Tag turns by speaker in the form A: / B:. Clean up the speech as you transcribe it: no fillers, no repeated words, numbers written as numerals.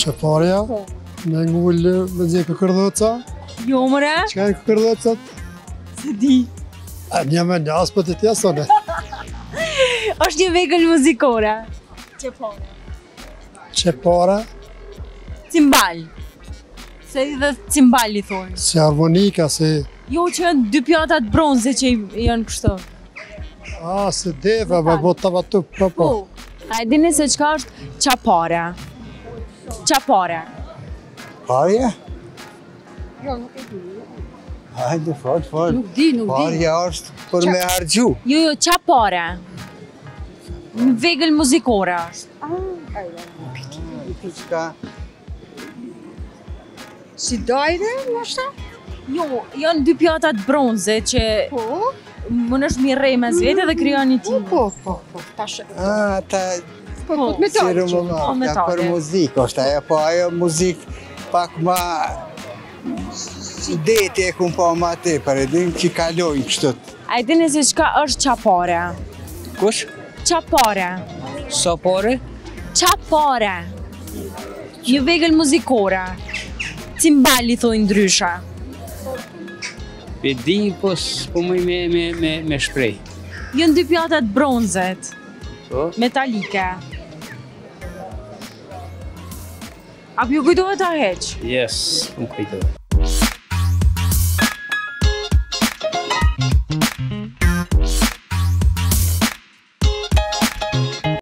A: Çaparja, me ngullë me nxjerrë këkërdhoca.
B: Jo, mëre?
A: Çka e këkërdhocat?
B: Se di.
A: Një me një aspet e tja sone.
B: Është një vegël muzikore. Çepore.
A: Çepara,
B: Cimbal. Se i dhe cimbal i thonë.
A: si harmonika, si...
B: Jo, që janë dy pjatat bronze që janë kështu.
A: Si deva, me bo tavatup, po.
B: A e dini se çka është çapare? Çapare.
C: Parja?
B: Jo, nuk e di.
C: Hajde, fol.
B: Nuk di.
C: Parja është për me hargju.
B: Jo, çapare. Një vegël muzikore është.
C: Qka?
D: Si dajre, nështë?
B: Jo, janë dy pjatat bronze që mund është mirë me zvete dhe krijon një tim.
D: Po, tash.
C: Ta...
D: Po, metallic.
C: Ja, për muzikë është ajo, po ajo muzikë pak ma... Deti e kun po ma te, për edhin që kalojnë kështët.
B: A e dini se çka është çapare?
E: Kush?
B: Çapare.
E: Sapore?
B: Çapare. Një vegël muzikore. Cimbal i thonë ndryshe.
E: E di, po s'po muj me shprej.
B: Janë dy pjatat bronzet.
E: Po?
B: Metalike. A ju kujtohet ta heq?
E: Yes, më kujtoj.